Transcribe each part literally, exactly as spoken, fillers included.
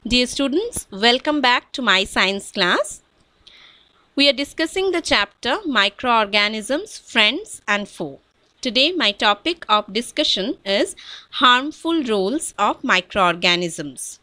Dear students, welcome back to my science class. We are discussing the chapter Microorganisms, Friends and Foe. Today my topic of discussion is harmful roles of microorganisms.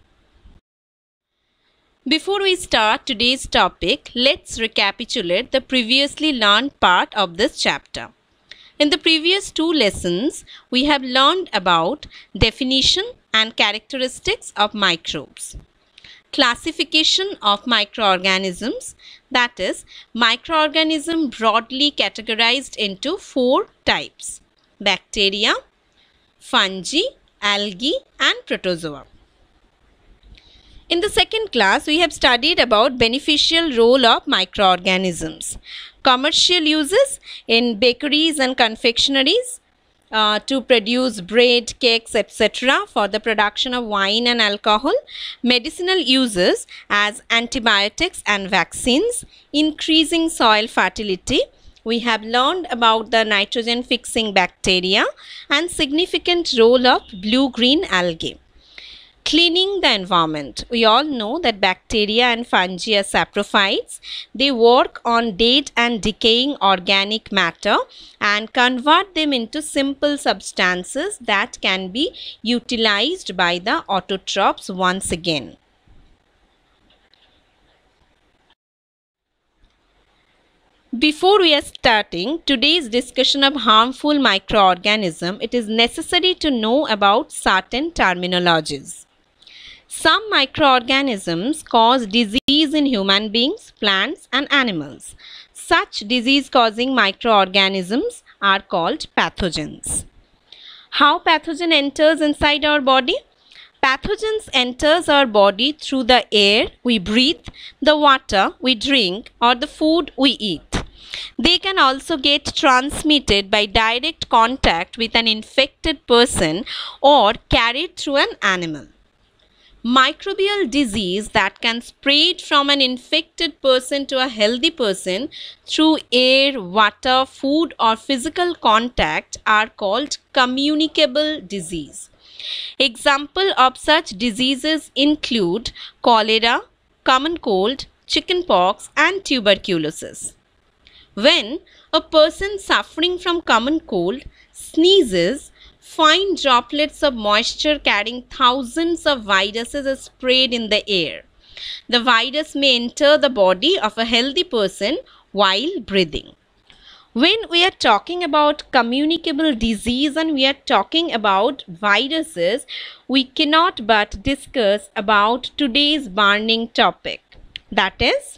Before we start today's topic, let's recapitulate the previously learned part of this chapter. In the previous two lessons, we have learned about definition and characteristics of microbes. Classification of microorganisms, that is, microorganism broadly categorized into four types: bacteria, fungi, algae and protozoa. In the second class, we have studied about beneficial role of microorganisms, commercial uses in bakeries and confectionaries, Uh, to produce bread, cakes, et cetera for the production of wine and alcohol, medicinal uses as antibiotics and vaccines, increasing soil fertility. We have learned about the nitrogen fixing bacteria and significant role of blue-green algae. Cleaning the environment. We all know that bacteria and fungi are saprophytes. They work on dead and decaying organic matter and convert them into simple substances that can be utilized by the autotrophs once again. Before we are starting today's discussion of harmful microorganisms, it is necessary to know about certain terminologies. Some microorganisms cause disease in human beings, plants and animals. Such disease-causing microorganisms are called pathogens. How pathogen enters inside our body? Pathogens enters our body through the air we breathe, the water we drink or the food we eat. They can also get transmitted by direct contact with an infected person or carried through an animal. Microbial disease that can spread from an infected person to a healthy person through air, water, food or physical contact are called communicable disease. Example of such diseases include cholera, common cold, chickenpox and tuberculosis. When a person suffering from common cold sneezes, fine droplets of moisture carrying thousands of viruses are sprayed in the air. The virus may enter the body of a healthy person while breathing. When we are talking about communicable disease and we are talking about viruses, we cannot but discuss about today's burning topic, that is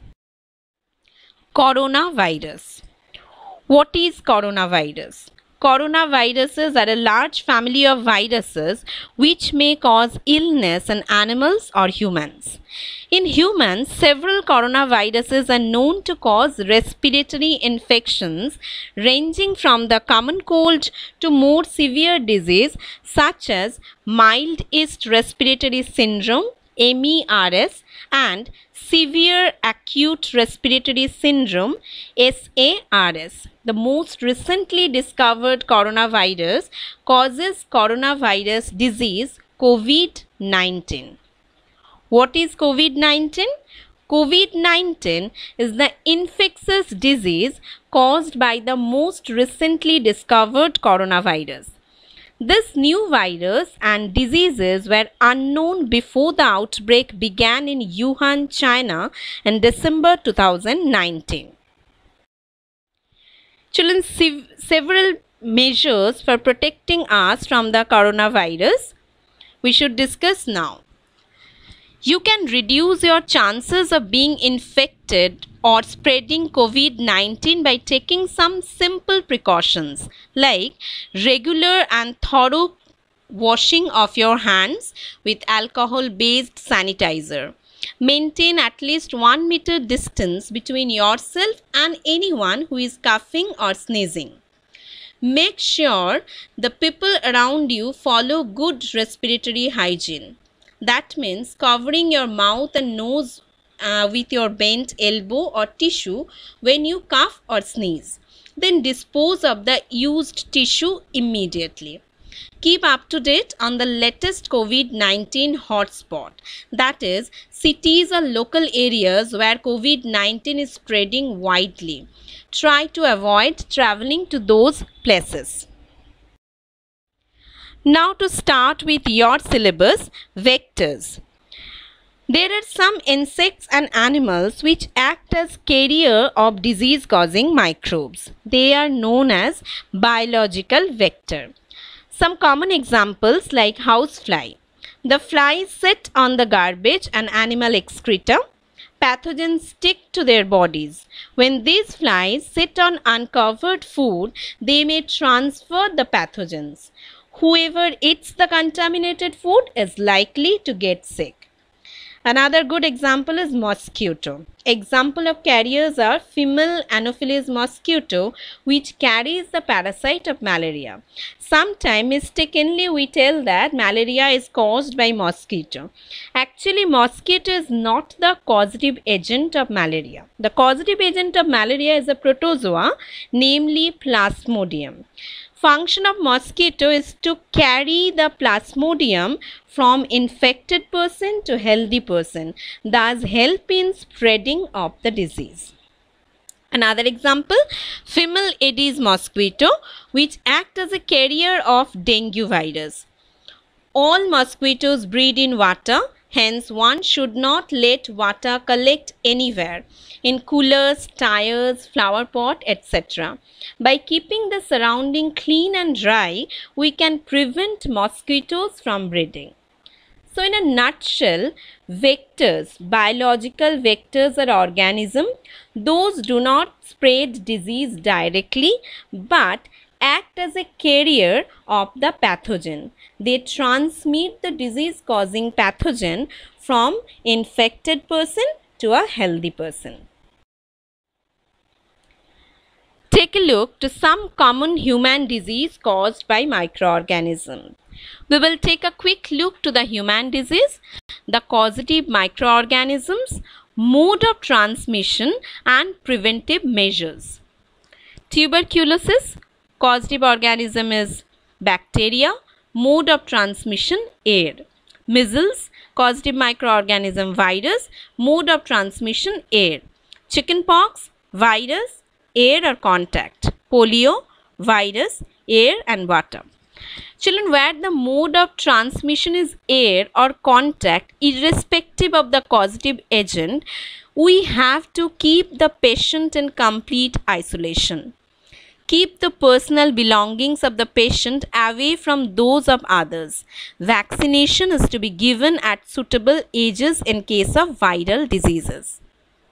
coronavirus. What is coronavirus? Coronaviruses are a large family of viruses which may cause illness in animals or humans. In humans, several coronaviruses are known to cause respiratory infections ranging from the common cold to more severe disease such as mild East respiratory syndrome M E R S and severe acute respiratory syndrome S A R S. The most recently discovered coronavirus causes coronavirus disease COVID nineteen. What is COVID nineteen? COVID nineteen is the infectious disease caused by the most recently discovered coronavirus. This new virus and diseases were unknown before the outbreak began in Wuhan, China in December two thousand nineteen. Children, several measures for protecting us from the coronavirus we should discuss now. You can reduce your chances of being infected or spreading COVID nineteen by taking some simple precautions like regular and thorough washing of your hands with alcohol-based sanitizer. Maintain at least one meter distance between yourself and anyone who is coughing or sneezing. Make sure the people around you follow good respiratory hygiene. That means covering your mouth and nose uh, with your bent elbow or tissue when you cough or sneeze. Then dispose of the used tissue immediately. Keep up to date on the latest COVID nineteen hotspot, that is, cities or local areas where COVID nineteen is spreading widely. Try to avoid traveling to those places. Now to start with your syllabus, vectors. There are some insects and animals which act as carrier of disease-causing microbes. They are known as biological vector. Some common examples like housefly. The flies sit on the garbage and animal excreta. Pathogens stick to their bodies. When these flies sit on uncovered food, they may transfer the pathogens. Whoever eats the contaminated food is likely to get sick. Another good example is mosquito. Example of carriers are female Anopheles mosquito, which carries the parasite of malaria. Sometimes mistakenly we tell that malaria is caused by mosquito. Actually, mosquito is not the causative agent of malaria. The causative agent of malaria is a protozoa, namely Plasmodium. Function of mosquito is to carry the plasmodium from infected person to healthy person, thus help in spreading of the disease. Another example, female Aedes mosquito, which act as a carrier of dengue virus. All mosquitoes breed in water, hence one should not let water collect anywhere, in coolers, tires, flower pot, et cetera. By keeping the surrounding clean and dry, we can prevent mosquitoes from breeding. So in a nutshell, vectors, biological vectors are organisms. Those do not spread disease directly but act as a carrier of the pathogen. They transmit the disease causing pathogen from infected person to a healthy person. Take a look to some common human disease caused by microorganisms. We will take a quick look to the human disease, the causative microorganisms, mode of transmission and preventive measures. Tuberculosis, causative organism is bacteria, mode of transmission air. Measles, causative microorganism virus, mode of transmission air. Chickenpox, virus, air or contact. Polio, virus, air and water. Children, where the mode of transmission is air or contact, irrespective of the causative agent, we have to keep the patient in complete isolation. Keep the personal belongings of the patient away from those of others. Vaccination is to be given at suitable ages in case of viral diseases.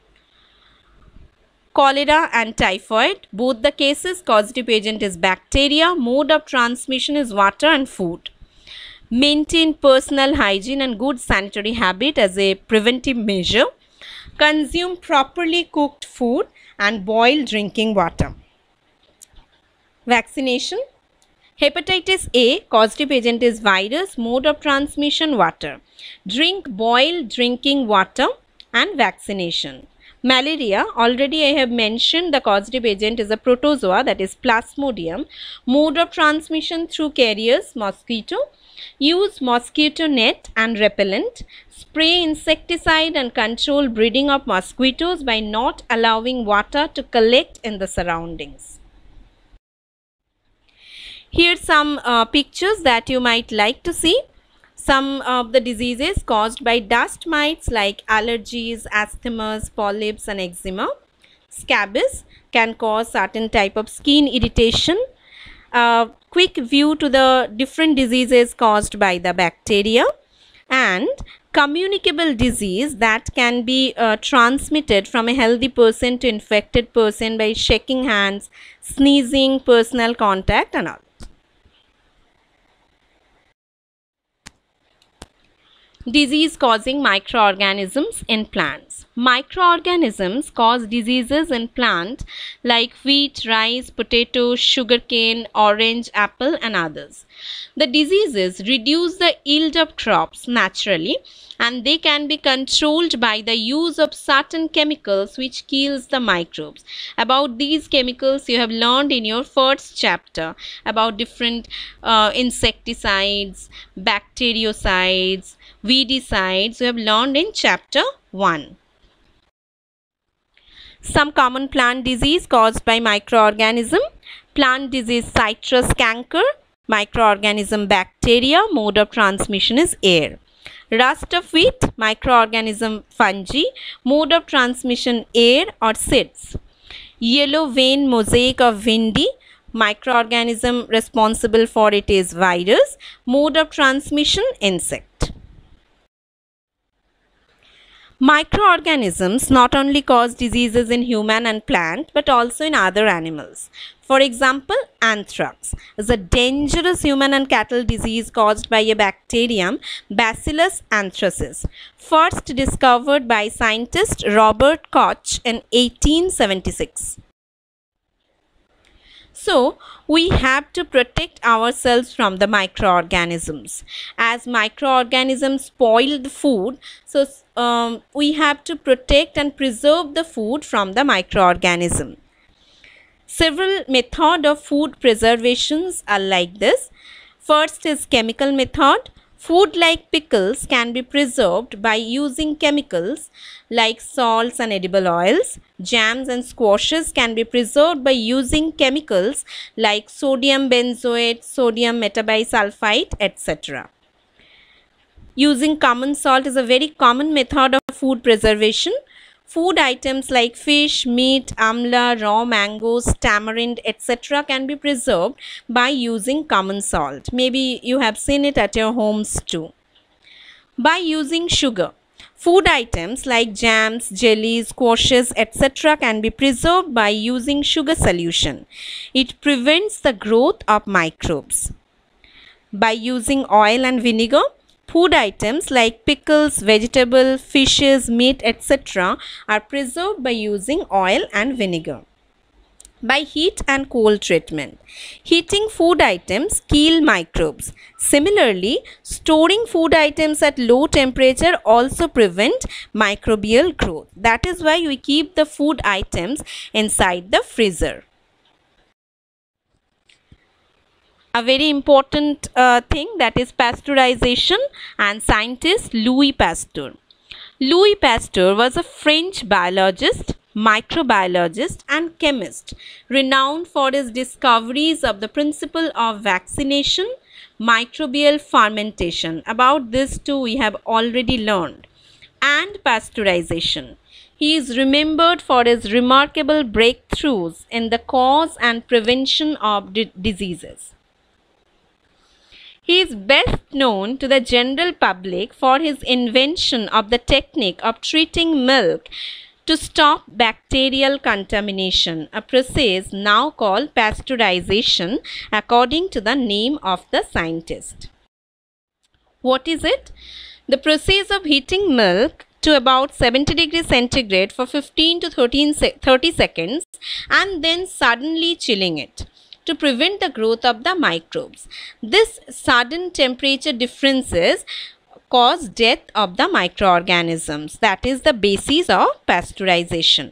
Cholera and typhoid, both the cases causative agent is bacteria, mode of transmission is water and food. Maintain personal hygiene and good sanitary habit as a preventive measure. Consume properly cooked food and boil drinking water. Vaccination. Hepatitis A, causative agent is virus, mode of transmission water. Drink boiled drinking water and vaccination. Malaria, already I have mentioned the causative agent is a protozoa, that is Plasmodium. Mode of transmission through carriers, mosquito. Use mosquito net and repellent. Spray insecticide and control breeding of mosquitoes by not allowing water to collect in the surroundings. Here are some uh, pictures that you might like to see. Some of the diseases caused by dust mites like allergies, asthmas, polyps and eczema. Scabies can cause certain type of skin irritation. Uh, quick view to the different diseases caused by the bacteria. And communicable disease that can be uh, transmitted from a healthy person to infected person by shaking hands, sneezing, personal contact and all. Disease causing microorganisms in plants. Microorganisms cause diseases in plants like wheat, rice, potato, sugarcane, orange, apple and others. The diseases reduce the yield of crops naturally, and they can be controlled by the use of certain chemicals which kills the microbes. About these chemicals you have learned in your first chapter about different uh, insecticides, bactericides, weedicides. You have learned in chapter one. Some common plant disease caused by microorganism. Plant disease citrus canker, microorganism bacteria, mode of transmission is air. Rust of wheat, microorganism fungi, mode of transmission air or seeds. Yellow vein mosaic of Vindi, microorganism responsible for it is virus, mode of transmission insect. Microorganisms not only cause diseases in human and plant but also in other animals. For example, anthrax is a dangerous human and cattle disease caused by a bacterium, Bacillus anthracis, first discovered by scientist Robert Koch in eighteen seventy-six. So, we have to protect ourselves from the microorganisms. As microorganisms spoil the food, so um, we have to protect and preserve the food from the microorganism. Several methods of food preservations are like this. First is chemical method. Food like pickles can be preserved by using chemicals like salts and edible oils. Jams and squashes can be preserved by using chemicals like sodium benzoate, sodium metabisulfite, et cetera. Using common salt is a very common method of food preservation. Food items like fish, meat, amla, raw mangoes, tamarind, et cetera can be preserved by using common salt. Maybe you have seen it at your homes too. By using sugar. Food items like jams, jellies, squashes, et cetera can be preserved by using sugar solution. It prevents the growth of microbes. By using oil and vinegar. Food items like pickles, vegetables, fishes, meat, et cetera are preserved by using oil and vinegar. By heat and cold treatment. Heating food items kill microbes. Similarly, storing food items at low temperature also prevent microbial growth. That is why we keep the food items inside the freezer. A very important uh, thing, that is pasteurization, and scientist Louis Pasteur. Louis Pasteur was a French biologist, microbiologist and chemist renowned for his discoveries of the principle of vaccination, microbial fermentation. About this too we have already learned. And pasteurization. He is remembered for his remarkable breakthroughs in the cause and prevention of diseases. He is best known to the general public for his invention of the technique of treating milk to stop bacterial contamination, a process now called pasteurization according to the name of the scientist. What is it? The process of heating milk to about seventy degrees centigrade for fifteen to thirty seconds and then suddenly chilling it to prevent the growth of the microbes. This sudden temperature differences cause death of the microorganisms. That is the basis of pasteurization.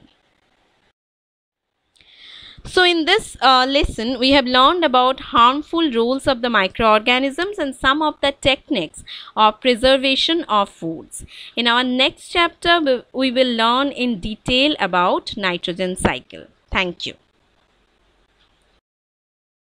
So in this uh, lesson we have learned about harmful roles of the microorganisms and some of the techniques of preservation of foods. In our next chapter we will learn in detail about nitrogen cycle. Thank you.